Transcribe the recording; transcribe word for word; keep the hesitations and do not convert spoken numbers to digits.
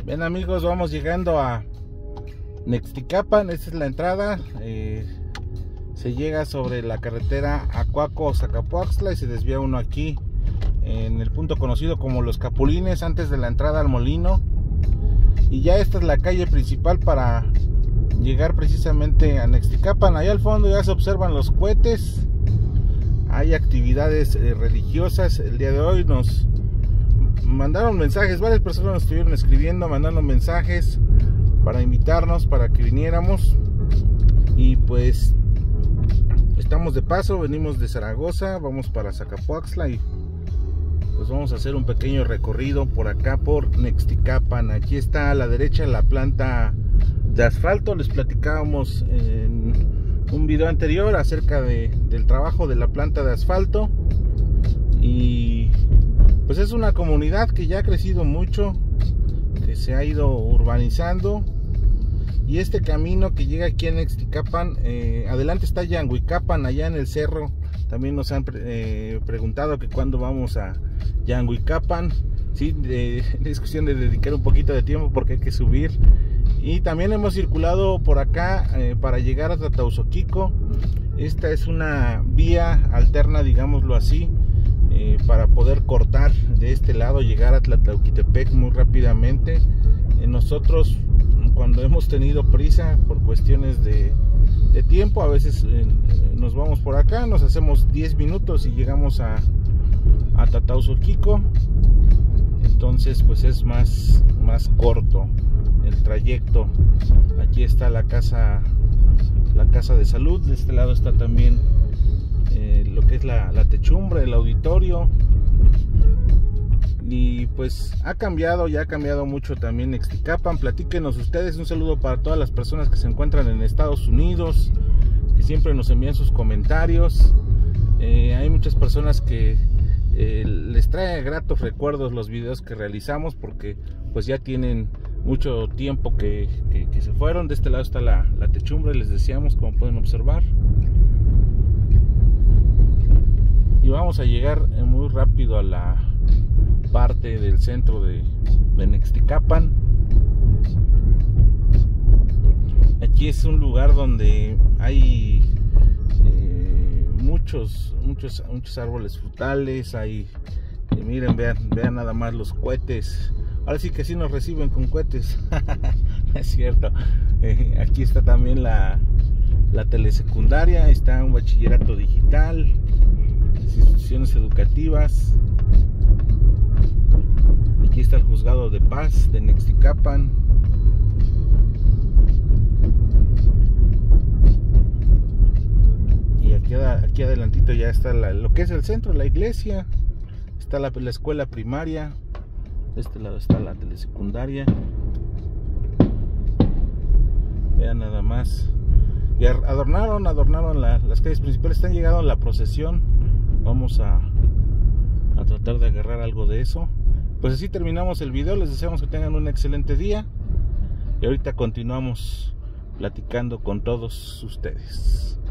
Bien amigos, vamos llegando a Nexticapan. Esta es la entrada. eh, Se llega sobre la carretera Acuaco-Zacapuaxtla y se desvía uno aquí en el punto conocido como Los Capulines, antes de la entrada al molino. Y ya esta es la calle principal para llegar precisamente a Nexticapan. Allá al fondo ya se observan los cohetes. Hay actividades eh, religiosas. El día de hoy nos mandaron mensajes, varias personas nos estuvieron escribiendo, mandando mensajes para invitarnos, para que viniéramos. Y pues estamos de paso, venimos de Zaragoza, vamos para Zacapuaxtla y pues vamos a hacer un pequeño recorrido por acá por Nexticapan. Aquí está a la derecha la planta de asfalto. Les platicábamos en un video anterior acerca de, del trabajo de la planta de asfalto. Y pues es una comunidad que ya ha crecido mucho, que se ha ido urbanizando. Y este camino que llega aquí en Nexticapan, eh, adelante está Yanguicapan, allá en el cerro. También nos han eh, preguntado que cuándo vamos a Yanguicapan. Sí, de, de, es cuestión de dedicar un poquito de tiempo porque hay que subir. Y también hemos circulado por acá eh, para llegar a Tlatlauzoquico. Esta es una vía alterna, digámoslo así, eh, para poder cortar de este lado, llegar a Tlatlauquitepec muy rápidamente. Eh, nosotros, cuando hemos tenido prisa por cuestiones de, de tiempo, a veces eh, nos vamos por acá, nos hacemos diez minutos y llegamos a, a Tlatlauzoquico. Entonces pues es más, más corto el trayecto. Aquí está la casa, la casa de salud. De este lado está también eh, lo que es la, la techumbre, el auditorio. Y pues ha cambiado, ya ha cambiado mucho también Nexticapan. Platíquenos ustedes. Un saludo para todas las personas que se encuentran en Estados Unidos, que siempre nos envían sus comentarios. Eh, hay muchas personas que eh, les trae gratos recuerdos los videos que realizamos, porque pues ya tienen mucho tiempo que, que, que se fueron. De este lado está la, la techumbre, les decíamos, como pueden observar. Y vamos a llegar muy rápido a la parte del centro de, de Nexticapan. Aquí es un lugar donde hay eh, muchos, muchos, muchos árboles frutales. Hay, eh, miren, vean, vean nada más los cohetes. Ahora sí que sí nos reciben con cohetes. Es cierto. Eh, aquí está también la, la telesecundaria. Está un bachillerato digital, instituciones educativas. Aquí está el juzgado de paz de Nexticapan. Y aquí, aquí adelantito ya está la, lo que es el centro, la iglesia. Está la, la escuela primaria. De este lado está la telesecundaria. Vean nada más. Y adornaron, adornaron la, las calles principales. Están llegando a la procesión. Vamos a, a tratar de agarrar algo de eso. Pues así terminamos el video. Les deseamos que tengan un excelente día. Y ahorita continuamos platicando con todos ustedes.